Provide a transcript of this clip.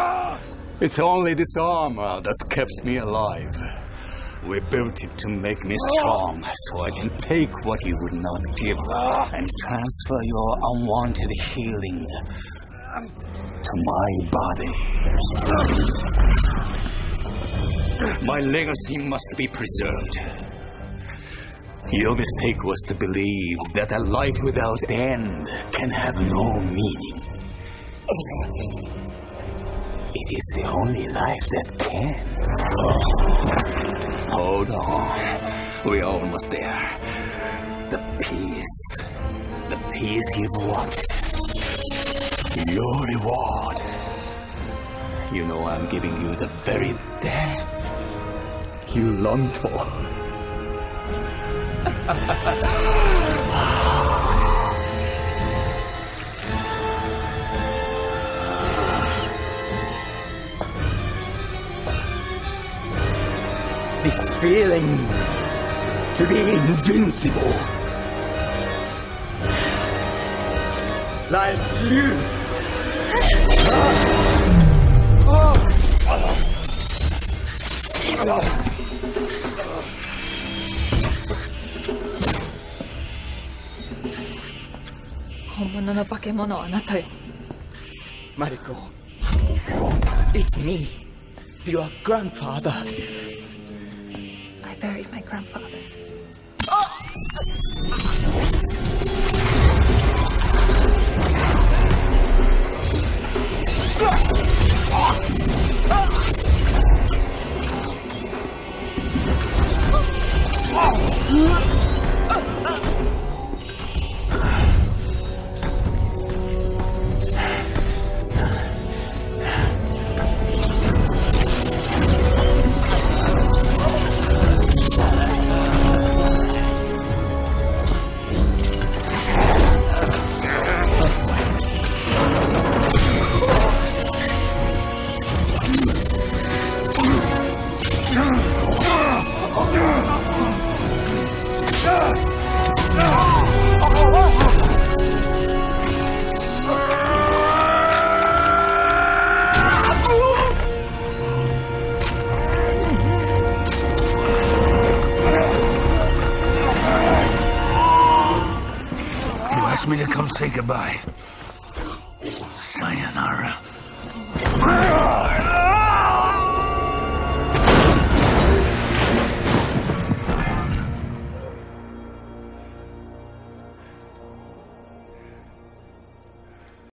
It's only this armor that keeps me alive. We built it to make me strong, so I can take what you would not give and transfer your unwanted healing to my body. My legacy must be preserved. Your mistake was to believe that a life without end can have no meaning. It is the only life that can. Hold on. We're almost there. The peace you've wanted. Your reward. You know I'm giving you the very death you longed for. This feeling to be invincible, like you. Mariko, it's me, your grandfather. I buried my grandfather. Me to come say goodbye. Sayonara.